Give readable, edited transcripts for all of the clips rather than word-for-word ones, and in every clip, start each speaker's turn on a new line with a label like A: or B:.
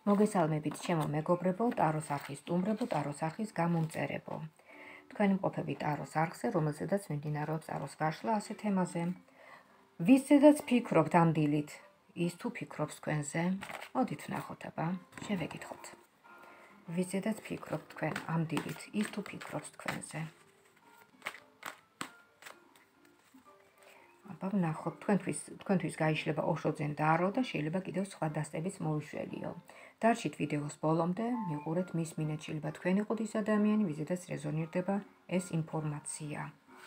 A: მოგესალმებით ჩემო მეგობრებო, ტაროს არხის სტუმრებო, ტაროს არხის გამომწერებო. თქვენი მყოფები ტაროს არხზე, რომელზედაც მიმდინარეობს ტაროს გაშლა ასე თემაზე. ვისცედაც ფიქრობთ ამ დილით, ის თუ ფიქრობს თქვენზე, მოდით ვნახოთ აბა, შევეკითხოთ. ვისცედაც ფიქრობთ თქვენ ამ დილით, ის თუ ფიქრობს თქვენზე. აბა ვნახოთ, თქვენთვის გაიშლება ოშოძენ დაარო და შეიძლება კიდევ სხვა დასტებიც მოვიშველიო. დარჩით ვიდეოს ბოლომდე, მიყურეთ მის მინაც შეიძლება თქვენ იყოთ ის ადამიანი, ვიზედაც რეზონირდება ეს ინფორმაცია.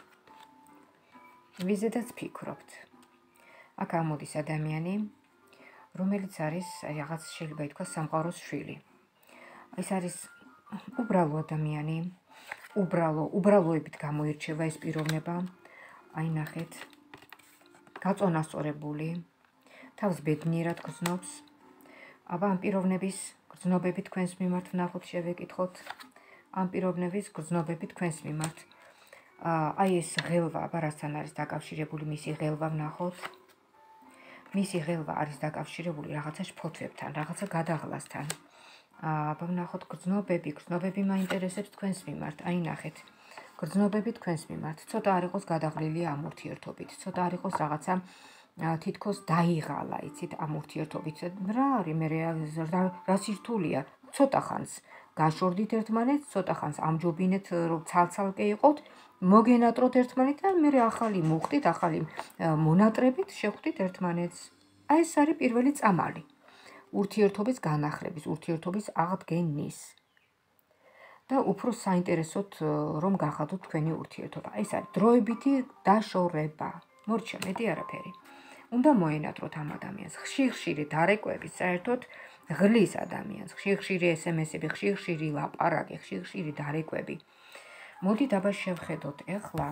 A: ვიზედაც ფიქრობთ. აქ ამოდის ადამიანი, რომელიც არის რაღაც შეიძლება ითქვას სამყაროს შვილი. ეს არის უბრალო ადამიანი, უბრალოებით გამოირჩევა ეს პიროვნება. აი ნახეთ. გაწონასწორებული, თავს ბედნიერად გრძნობს. აბა ამ პიროვნების გრძნობები თქვენს მიმართ ვნახოთ, შევეკითხოთ. ამ პიროვნების გრძნობები თქვენს მიმართ. აი ეს ღელვა, აბა რასთან არის დაკავშირებული მისი ღელვა ვნახოთ. მისი ღელვა არის დაკავშირებული რაღაცა შფოთვებთან, რაღაცა გადაღლასთან. აბა ვნახოთ გრძნობები მაინტერესებს თქვენს მიმართ. აი ნახეთ. გრძნობები თქვენს მიმართ. ცოტა არ იყოს გადაღლილი ამ ურთიერთობით. ცოტა არ იყოს რაღაცა თითქოს დაიღალა, იცით, ამ ურთიერთობით. რა არის მე რა სირთულეა? ცოტა ხანს გაშორდით ერთმანეთს, ცოტა ხანს ამჯობინეთ, რომ ცალ-ცალკე იყოთ, მოგენატროთ ერთმანეთ და მე ახალი მუხტით, ახალი მონატრებით შეხვდით ერთმანეთს. აი ეს არის პირველი წამალი. ურთიერთობის განახლების, ურთიერთობის აღდგენის. და უფრო საინტერესოდ რომ გახადოთ თქვენი ურთიერთობა. ეს არის დროებითი დაშორება. მორჩა, მეტი არაფერი. უნდა მოენატროთ ამ ადამიანს. ხშირი დარეკვები საერთოდ ღლის ადამიანს. ხშირი SMS-ები, ხშირი ლაპარაკი, ხშირი დარეკვები. მოდით აბა შევხედოთ ეხლა.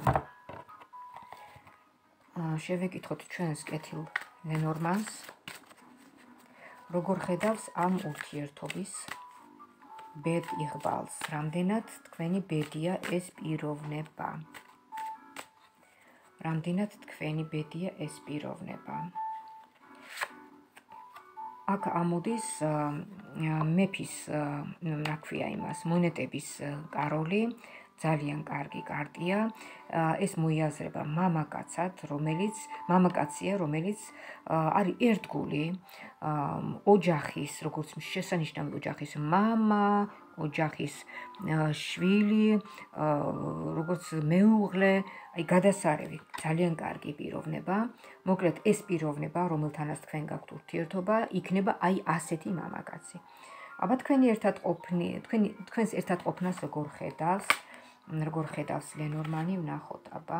A: შევეკითხოთ ჩვენს კეთილ ლენორმანს. როგორ ხედავს ამ ურთიერთობის ბედ იღბალს, რამდენად თქვენი ბედია ეს პიროვნება. რამდენად თქვენი ბედია ეს პიროვნება. აქ ამოდის მეფის, რა ქვია იმას, მონეტების კაროლი, ძალიან კარგი კარტია. ეს მოიაზრება მამაკაცია, რომელიც არის ერთგული, ოჯახის, როგორც შესანიშნავი ოჯახის მამა, ოჯახის შვილი, როგორც მეუღლე, აი გადასარევი, ძალიან კარგი პიროვნება. მოკლედ ეს პიროვნება, რომელთანაც თქვენ გაქვთ ურთიერთობა, იქნება აი ასეთი მამაკაცი. აბა თქვენს ერთად ყოფნას როგორ ხედავს ლენორმანი, ვნახოთ აბა.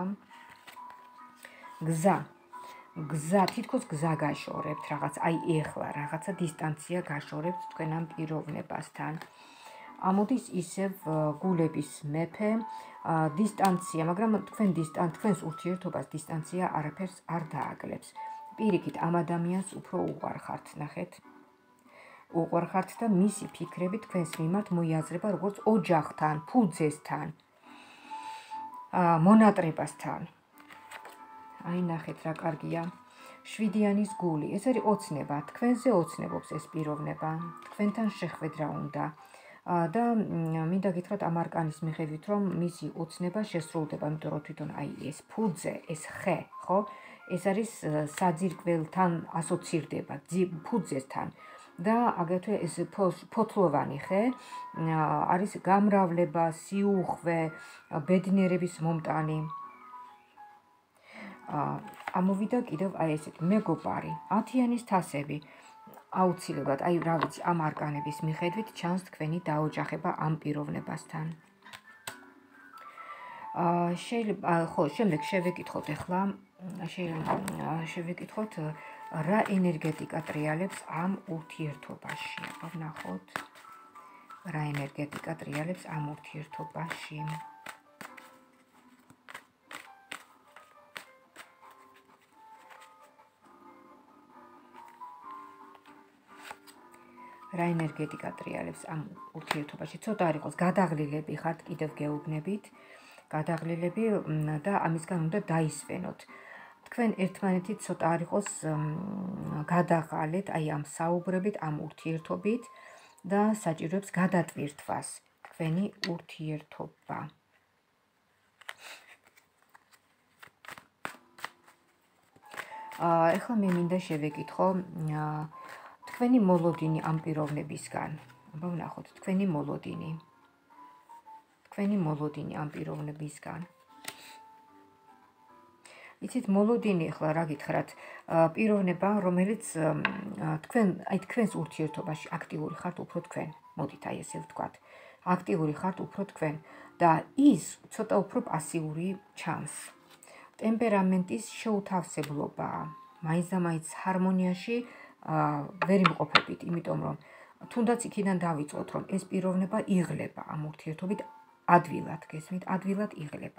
A: გზა, თითქოს გზა გაშორებთ, რაღაც აი ეხლა რაღაცა დისტანცია გაშორებთ თქვენ ამ პიროვნებასთან. ამოდის ისევ გულების მეფე, დისტანცია, მაგრამ თქვენს ურთიერთობას დისტანცია არაფერს არ დააკლებს. პირიქით ამ ადამიანს უფრო უყვარხართ, ნახეთ. უყვარხართ და მისი ფიქრები თქვენს მიმართ მოიაზრება როგორც ოჯახთან, ფუძესთან, მონატრებასთან. აი ნახეთ რა კარგია. 7-იანის გული. ეს არის ოცნება. თქვენზე ოცნებობს ეს პიროვნება. თქვენთან შეხვედრა უნდა. და მინდა გითხრათ ამ არკანის მიხედვით, რომ მისი ოცნება შესრულდება, იმიტომ რომ თვითონ აი ეს ფუძე, ეს ხე, ხო? ეს არის საძირკველთან ასოცირდება, ფუძესთან. და აგრეთვე ეს ფოთლოვანი ხე არის გამრავლება, სიუხვე, ბედნიერების მომტანი. ამოვიდა კიდევ აი ესეთი მეგობარი, 10-იანის თასები. აუცილებლად, აი რა ვიცი, ამ არკანების მიხედვით ჩანს თქვენი დაოჯახება ამ პიროვნებასთან. შეიძლება, ხო, შემდეგ შევეკითხოთ ეხლა, შევეკითხოთ რა ენერგეტიკა ტრიალებს ამ ურთიერთობაში. აბა ვნახოთ. რა ენერგეტიკა ტრიალებს ამ ურთიერთობაში. რა ენერგეტიკა ტრიალებს ამ ურთიერთობაში. ცოტა არ იყოს გადაღლილები ხართ, კიდევ გეუბნებით. გადაღლილები და ამისგან უნდა დაისვენოთ. თქვენ ერთმანეთით ცოტა არ იყოს გადაღალეთ, აი ამ საუბრებით, ამ ურთიერთობით. და საჭიროებს გადატვირთვას თქვენი ურთიერთობა. ეხლა მე მინდა შევეკითხო თქვენი მოლოდინი ამ პიროვნებისგან. აბა ვნახოთ თქვენი მოლოდინი ამ პიროვნებისგან. იცით, მოლოდინი ახლა რა გითხრათ, პიროვნება, რომელიც თქვენს ურთიერთობაში აქტიური ხართ უფრო თქვენ. მოდით აი ესე ვთქვათ. აქტიური ხართ უფრო თქვენ და ის ცოტა უფრო პასიური ჩანს. ტემპერამენტის შეუთავსებლობა, მაინც და მაინც ჰარმონიაში ვერ იმყოფებით, იმიტომ რომ თუნდაც იქიდან დავიწყოთ, რომ ეს პიროვნება იღლება ამ ურთიერთობით ადვილად, გესმით, ადვილად იღლება.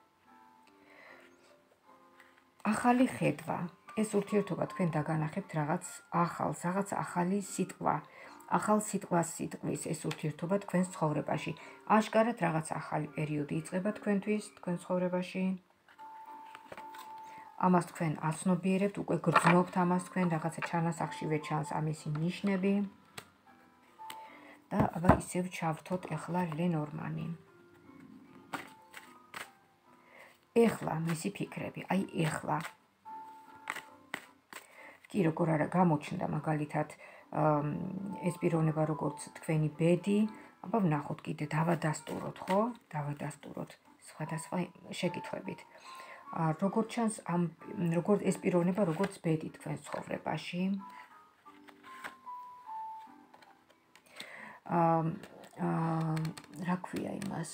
A: ახალი ხედვა, ეს ურთიერთობა თქვენ დაგანახებთ რაღაც ახალს, რაღაც ახალი სიტყვა, ახალ სიტყვის ეს ურთიერთობა თქვენს ცხოვრებაში. აშკარად რაღაც ახალი პერიოდი იწყება თქვენთვის, თქვენ ცხოვრებაში. ამას თქვენ აცნობიერებთ, უკვე გრძნობთ ამას თქვენ, რაღაცა ჩანასახშივე ჩანს ამისი ნიშნები. და აბა ისევ ჩავრთოთ ახლა ლენორმანი. ეხლა მისი ფიქრები, აი ეხლა. კი, როგორ არა გამოჩნდა მაგალითად ეს პიროვნება როგორც თქვენი ბედი, აბა ვნახოთ კიდე, დავადასტუროთ, ხო? დავადასტუროთ სხვადასხვა შეკითხვებით. როგორ ჩანს როგორც ეს პიროვნება როგორც ბედი თქვენს ცხოვრებაში? რა ქვია იმას?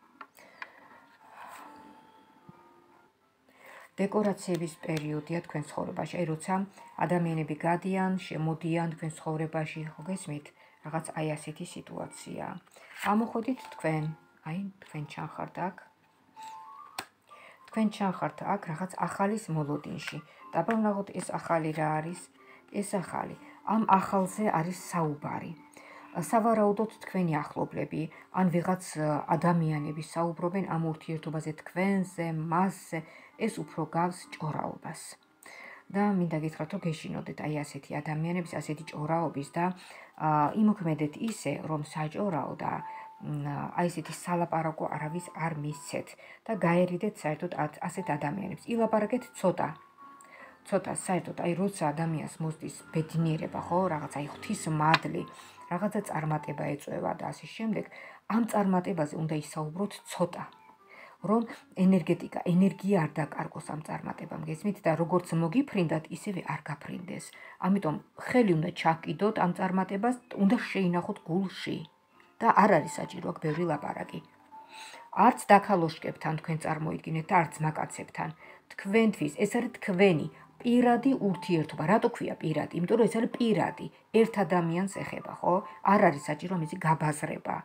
A: დეკორაციების პერიოდია თქვენ ცხოვრებაში, აი როცა ადამიანები გადიან, შემოდიან თქვენ ცხოვრებაში, ხო გესმით? რაღაც აი ასეთი სიტუაცია. ამოходით თქვენ, აი თქვენ ჩანხართ აქ. თქვენ ჩანხართ აქ რაღაც ახალის მოლოდინში. და აბა ვნახოთ ეს ახალი რა არის? ეს ახალი. ამ ახალზე არის საუბარი. სავარაუდოდ თქვენი ახლობლები, ან ვიღაც ადამიანები საუბრობენ ამ ურთიერთობაზე თქვენზე, მასზე, ეს უფრო გავს ჭორაობას. და მინდა გითხრათ, რომ გეშინოდეთ აი ასეთი ადამიანების, ასეთი ჭორაობის და იმოქმედეთ ისე, რომ საჭორაო და აი ესეთი სალაპარაკო არავის არ მისცეთ და გაერიდეთ საერთოდ ასეთ ადამიანებს. ილაპარაკეთ ცოტა, საერთოდ აი როცა ადამიანს მოსდის ბედნიერება, ხო, რაღაც აი ღვთისმადლი, რაღაცა წარმატება ეწევა და ასე შემდეგ, ამ წარმატებაზე უნდა ისაუბროთ ცოტა, რომ ენერგია არ დაკარგოს ამ წარმატებამ, გესმით, და როგორც მოგიფრინდათ, ისევე არ გაფრინდეს. ამიტომ ხელი უნდა ჩაკიდოთ ამ წარმატებას, უნდა შეინახოთ გულში და არ არის საჭირო აქ ბევრი ლაპარაკი. არც დაქალოშკებთან თქვენ წარმოიდგინეთ და არც მაკაცებთან. თქვენთვის ეს არის თქვენი პირადი ურთიერთობა. რატო ქვია პირადი? იმიტომ რომ ეს არის პირადი, ერთ ადამიანს ეხება, ხო? არ არის საჭირო მისი გაბაზრება.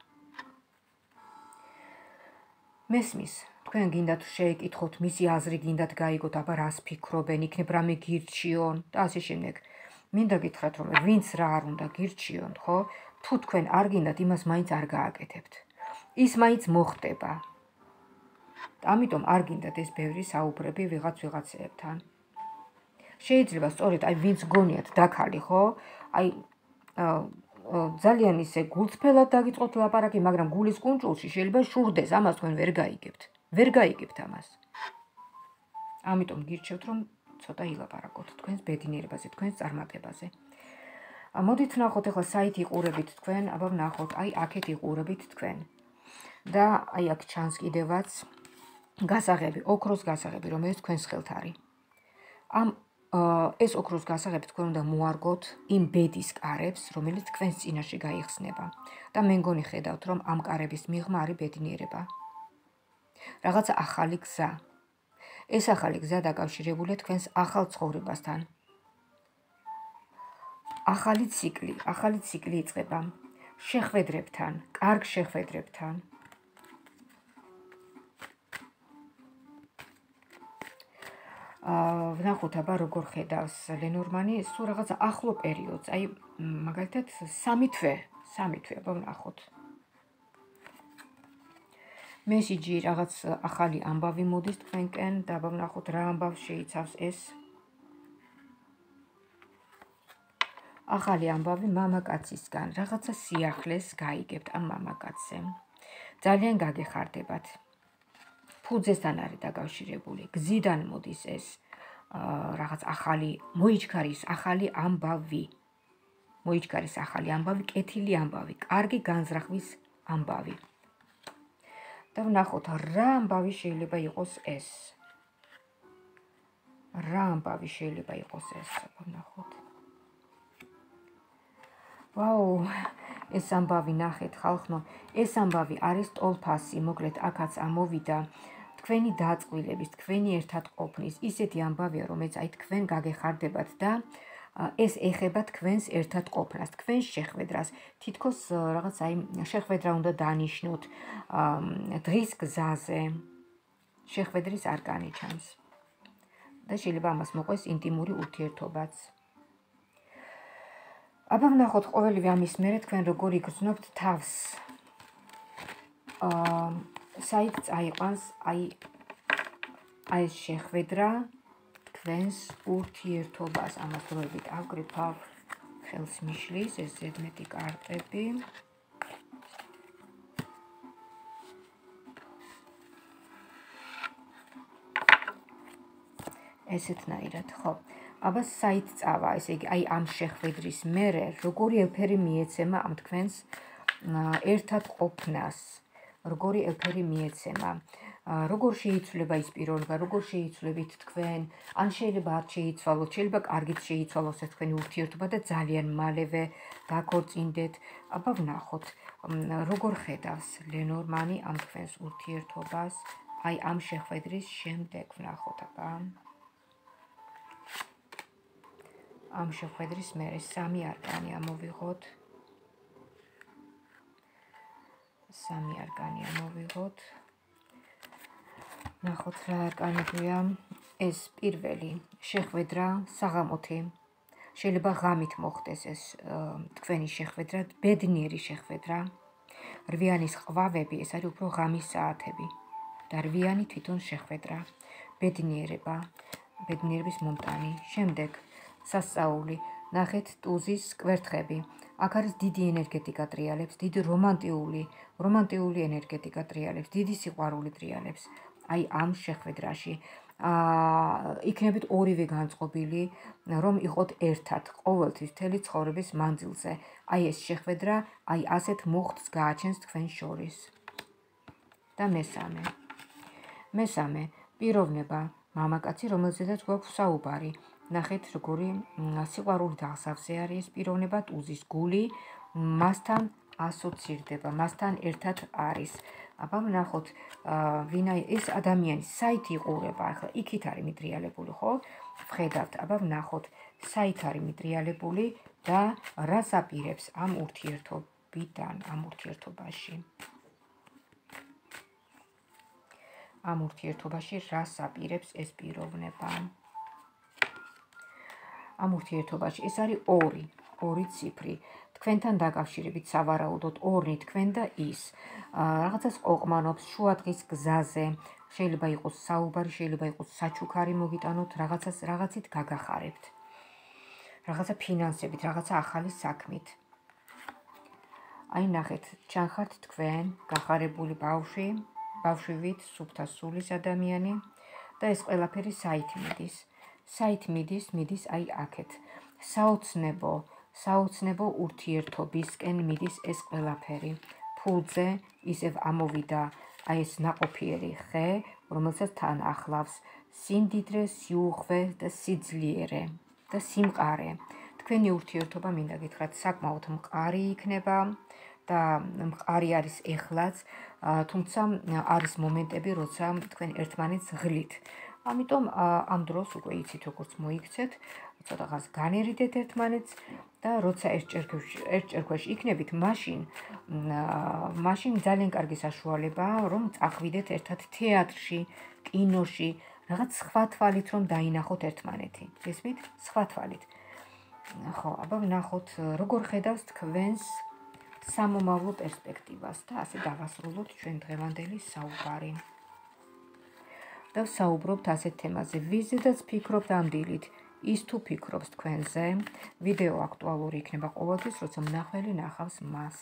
A: მესმის, თქვენ გინდათ შეეკითხოთ, მისი აზრი გინდათ გაიგოთ, აბა რას ფიქრობენ, იქნებ რამე გირჩიონ და ასე შემდეგ. მინდა გითხრათ, რომ ვინც რა არ უნდა გირჩიონ, ხო? თუ თქვენ არ გინდათ, იმას მაინც არ გააკეთებთ. ის მაინც მოხდება. ამიტომ არ გინდათ ეს ბევრი საუბრები ვიღაცეებთან. შეიძლება სწორედ აი ვინც გონიათ დაქალი, ხო? აი ძალიან ისე გულწრფელად დაგიწყოთ ლაპარაკი, მაგრამ გულის კუნჭულში შეიძლება შურდეს, ამას თქვენ ვერ გაიგებთ. ვერ გაიგებთ ამას. ამიტომ გირჩევთ, რომ ცოტა ილაპარაკოთ თქვენს ბედნიერებაზე, თქვენს წარმატებაზე. მოდით ვნახოთ ახლა საით იყურებით თქვენ, აბა ვნახოთ, აი აქეთ იყურებით თქვენ. და აი აქ ჩანს კიდევაც გასაღები, ოქროს გასაღები, რომელიც თქვენს ხელთ არის. ეს ოქროს გასაღები თქვენ უნდა მოარგოთ იმ ბედის კარებს, რომელიც თქვენს წინაშე გაიხსნება. და მე მგონი ხედავთ, რომ ამ კარების მიღმა არის ბედნიერება. რაღაცა ახალი გზა. ეს ახალი გზა დაკავშირებულია თქვენს ახალ ცხოვრებასთან. ახალი ციკლი იწყება შეხვედრებთან, კარგ შეხვედრებთან. ვნახოთ აბა როგორ ხედავს ლენორმანი, სულ რაღაცა ახლო პერიოდს, აი მაგალითად 3 თვე, აბა ვნახოთ. მესიჯი რაღაც ახალი ამბავი მოდის თქვენკენ და აბა ვნახოთ რა ამბავს შეიცავს ეს. ახალი ამბავი მამაკაცისგან, რაღაცა სიახლეს გაიგებთ ამ მამაკაცზე. ძალიან გაგეხარდებათ. ფუძესთან არის დაკავშირებული, გზიდან მოდის ეს რაღაც ახალი მოიჩქარის ახალი ამბავი. მოიჩქარის ახალი ამბავი, კეთილი ამბავი, კარგი განზრახვის ამბავი. და ვნახოთ რა ამბავი შეიძლება იყოს ეს. რა ამბავი შეიძლება იყოს ეს, ვნახოთ. ვაუ, ეს ამბავი ნახეთ ხალხო, ეს ამბავი არის ტოლფასი, მოკლედ აქაც ამოვიდა თქვენი დაწყვილების, თქვენი ერთად ყოფნის, ისეთი ამბავია, რომელიც აი თქვენ გაგეხარდებათ და ეს ეხება თქვენს ერთად ყოფნას, თქვენს შეხვედრას, თითქოს რაღაც აი შეხვედრა უნდა დანიშნოთ დღის გზაზე, შეხვედრის არკანი ჩანს. და შეიძლება ამას მოყვეს ინტიმური ურთიერთობაც. აბა ვნახოთ ყოველივე ამის მერე თქვენ როგორ იგრძნობთ თავს. საით წაიყვანს აი ეს შეხვედრა თქვენს ურთიერთობას. ამას დროებით ავკრიფავ ხელს მიშლის ეს ზედმეტი კარტები. ესეთნაირად, ხო. აბა საით წავა, ესე იგი, აი ამ შეხვედრის მერე როგორი ელფერი მიეცემა ამ თქვენს ერთად ყოფნას, როგორი ელფერი მიეცემა, როგორ შეიცვლება ის პიროვნება, როგორ შეიცვლებით თქვენ, ან შეიძლება არ შეიცვალოთ, შეიძლება კარგით შეიცვალოს ეს თქვენი ურთიერთობა და ძალიან მალევე დაქორწინდეთ. აბა ვნახოთ, როგორ ხედავს ლენორმანი ამ თქვენს ურთიერთობას, აი ამ შეხვედრის შემდეგ ვნახოთ, აბა. ამ შეხვედრის მერე სამი არკანი ამოვიღოთ. სამი არკანი ამოვიღოთ. ნახოთ რა არკანებია. ეს პირველი შეხვედრა საღამოთი. შეიძლება ღამით მოხდეს ეს თქვენი შეხვედრა, ბედნიერი შეხვედრა. რვიანის ყვავები, ეს არის უფრო ღამის საათები. და რვიანი თვითონ შეხვედრა. ბედნიერება, ბედნიერების მომტანი. შემდეგ სასწაული, ნახეთ ტუზის კვერთხები. აქ არის დიდი ენერგეტიკა ტრიალებს, დიდი რომანტიული ენერგეტიკა ტრიალებს, დიდი სიყვარული ტრიალებს. აი ამ შეხვედრაში იქნებით ორივე განწყობილი, რომ იყოთ ერთად, ყოველთვის მთელი ცხოვრების მანძილზე. აი ეს შეხვედრა, აი ასეთ მუხტს გააჩენს თქვენ შორის. და მესამე, პიროვნება, მამაკაცი, რომელზედაც გვაქვს საუბარი. ნახეთ, როგორი სიყვარული აღსავსე არის ეს პიროვნება, ტუზის გული, მასთან ასოცირდება, მასთან ერთად არის. აბა ვნახოთ, ვინაი ეს ადამიანი საით იყურება, ახლა იქით არის მიტრიალებული, ხო? ვხედავთ, აბა ვნახოთ, საით არის მიტრიალებული და რას აპირებს ამ ურთიერთობიდან, ამ ურთიერთობაში. ამ ურთიერთობაში რას აპირებს ეს პიროვნება? ამ ურთიერთობაში ეს არის ორი ციფრი. თქვენთან დაკავშირებით სავარაუდოდ ორი თქვენ და ის. რაღაცას ყოყმანობს შუადღის გზაზე. შეიძლება იყოს საუბარი, შეიძლება იყოს საჩუქარი მოგიტანოთ, რაღაცით გაგახარებთ. რაღაცა ფინანსებით, რაღაცა ახალი საქმით. აი ნახეთ, ჩანხართ თქვენ, გახარებული ბავშვივით, სუფთა სულის ადამიანი და ეს ყველაფერი საით მიდის. საით მიდის აი აქეთ. საოცნებო ურთიერთობისკენ მიდის ეს ყველაფერი. ფულზე ისევ ამოვიდა აი ეს ნაყოფიერი ხე, რომელსაც თან ახლავს სიმდიდრე, სიუხვე და სიძლიერე და სიმყარე. თქვენი ურთიერთობა მინდა გითხრათ, საკმაოდ მყარი იქნება და მყარი არის ეხლაც, თუმცა არის მომენტები, როცა თქვენ ერთმანეთს ღლით. ამიტომ ამ დროს უკვე იცით როგორც მოიქცეთ, ცოტაღაც განერიდეთ ერთმანეთს და როცა ერთ ჭერქვეშ იქნებით, მაშინ ძალიან კარგი საშუალებაა, რომ წახვიდეთ ერთად თეატრში, კინოში, რაღაც სხვა თვალით რომ დაინახოთ ერთმანეთი. გესმით? სხვა თვალით. ხო, აბა ვნახოთ, როგორ ხედავს თქვენს სამომავლო პერსპექტივას და ასე დავასრულოთ ჩვენ დღევანდელი საუბარი. და ვსაუბრობთ ასეთ თემაზე, ვიზედაც ფიქრობთ ამ დილით, ის თუ ფიქრობს თქვენზე, ვიდეო აქტუალური იქნება ყოველთვის, როცა მნახველი ნახავს მას.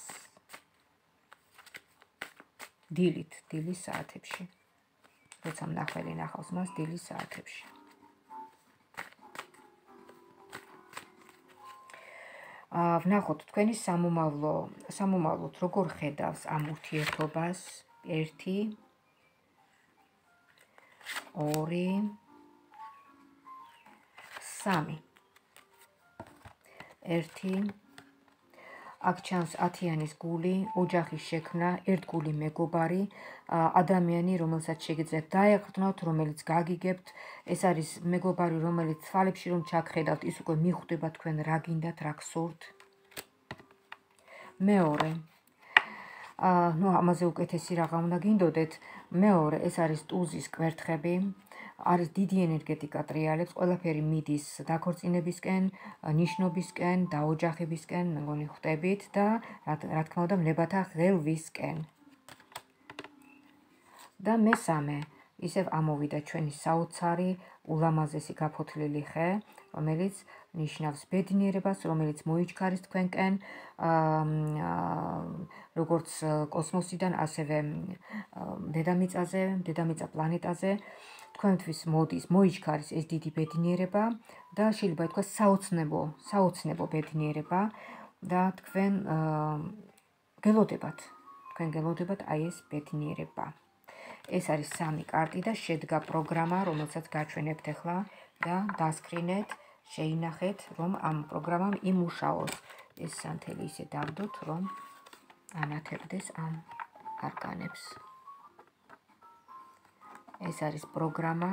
A: დილის საათებში. როცა მნახველი ნახავს მას დილის საათებში. ვნახოთ თქვენი სამომავლოდ როგორ ხედავს ამ ურთიერთობას 1 2 3 1 აქ ჩანს 10-იანის გული, ოჯახის შექმნა, ერთგული მეგობარი, ადამიანი, რომელსაც შეგიძლიათ დაეყრდნოთ, რომელიც გაგიგებთ, ეს არის მეგობარი, რომელიც თვალებში რომ ჩაგხედავთ, ის უკვე მიხვდება თქვენ რა გინდათ, რა გსურთ. მეორე, ამაზე უკეთესი რაღა უნდა გინდოდეთ. მეორე, ეს არის ტუზის კვერთხები, არის დიდი ენერგეტიკა ტრიალებს, ყველაფერი მიდის დაქორწინებისკენ, ნიშნობისკენ, დაოჯახებისკენ, მეგონი ხვდებით და რა თქმა უნდა მლებათა ღელვისკენ. და მესამე, ისევ ამოვიდა ჩვენი საოცარი, ულამაზესი გაფოთლილი ხე, რომელიც ნიშნავს ბედნიერებას, რომელიც მოიჩქარის თქვენკენ, როგორც კოსმოსიდან, ასევე დედამიწა პლანეტაზე, თქვენთვის მოდის, მოიჩქარის ეს დიდი ბედნიერება და შეიძლება ითქვას საოცნებო ბედნიერება და თქვენ გელოდებათ აი ეს ბედნიერება. ეს არის 3 კარტი და შედგა პროგრამა, რომელსაც გაჩვენებთ ახლა და დასკრინეთ, შეინახეთ, რომ ამ პროგრამამ იმუშაოს. ეს სანთელი ისე დავდოთ, რომ ანათებდეს ამ არკანებს. ეს არის პროგრამა,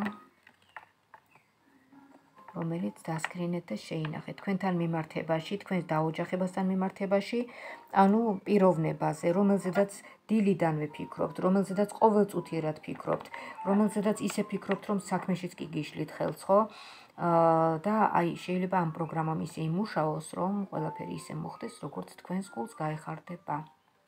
A: რომელიც დასკრინეთ და შეინახეთ თქვენთან მიმართებაში, თქვენს დაოჯახებასთან მიმართებაში, ანუ პიროვნებაზე, რომელზედაც დილიდანვე ფიქრობთ, რომელზედაც ყოველწუთიერად ფიქრობთ, რომელზედაც ისე ფიქრობთ, რომ საქმეშიც კი გიშლით ხელს, ხო? და აი შეიძლება ამ პროგრამამ ისე იმუშაოს, რომ ყველაფერი ისე მოხდეს, როგორც თქვენს გულს გაეხარდება.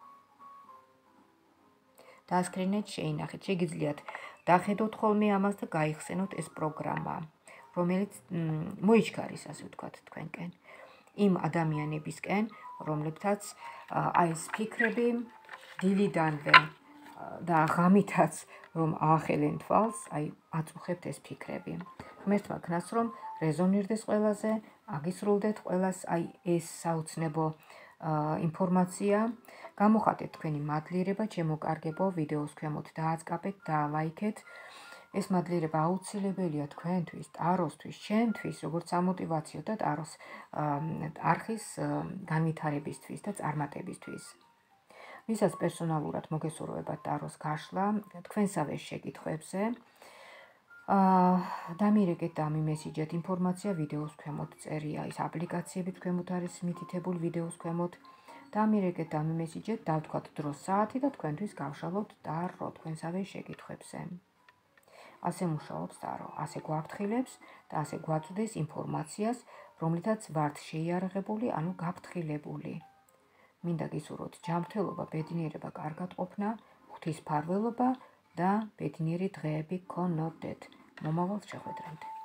A: დასკრინეთ, შეინახეთ, შეგიძლიათ დახედოთ ხოლმე ამას და გაიხსენოთ ეს პროგრამა, რომელიც მოიჩქარის, ასე ვთქვათ, თქვენკენ. იმ ადამიანებისკენ, რომლებთაც აი ეს ფიქრები დილიდანვე და ღამითაც რომ აახელენ თვალს, აი აწუხებთ ეს ფიქრები. ღმერთმა ქნას რომ რეზონირდეს ყველაზე, აგისრულდეთ ყველას აი ეს საოცნებო ინფორმაცია. გამოხატეთ თქვენი მადლიერება, ჩემო კარგებო, ვიდეოს ქვემოთ დააწყაბეთ და ლაიქეთ. ეს მადლიერება აუცილებელია თქვენთვის, ტაროსთვის, ჩემთვის, როგორც ამოტივაციო და ტაროს არხის განვითარებისთვის და წარმატებისთვის. ვისაც პერსონალურად მოგესურვებათ ტაროს გაშლა, თქვენსავე შეკითხვებზე, დამირეკეთ და მიმესიჯეთ ინფორმაცია ვიდეოს ქვემოთ წერია, ის აპლიკაციები ქვემოთ არის მითითებული ვიდეოს ქვემოთ. დამირეკეთ და მიმესიჯეთ, დავთქვათ დროს საათი და თქვენთვის გავშალოთ ტარო თქვენსავე შეკითხვებზე. ასე მუშაობს ტარო, ასე გვაფრთხილებს და ასე გვაწვდეს ინფორმაციას, რომლითაც ვართ შეიარაღებული, ანუ გაფრთხილებული. მინდა გისურვოთ ჯანმრთელობა, ბედნიერება, კარგად ყოფნა, ღვთისმფარველობა და ბედნიერი დღეები გქონოდეთ. მომავალ შეხვედრამდე.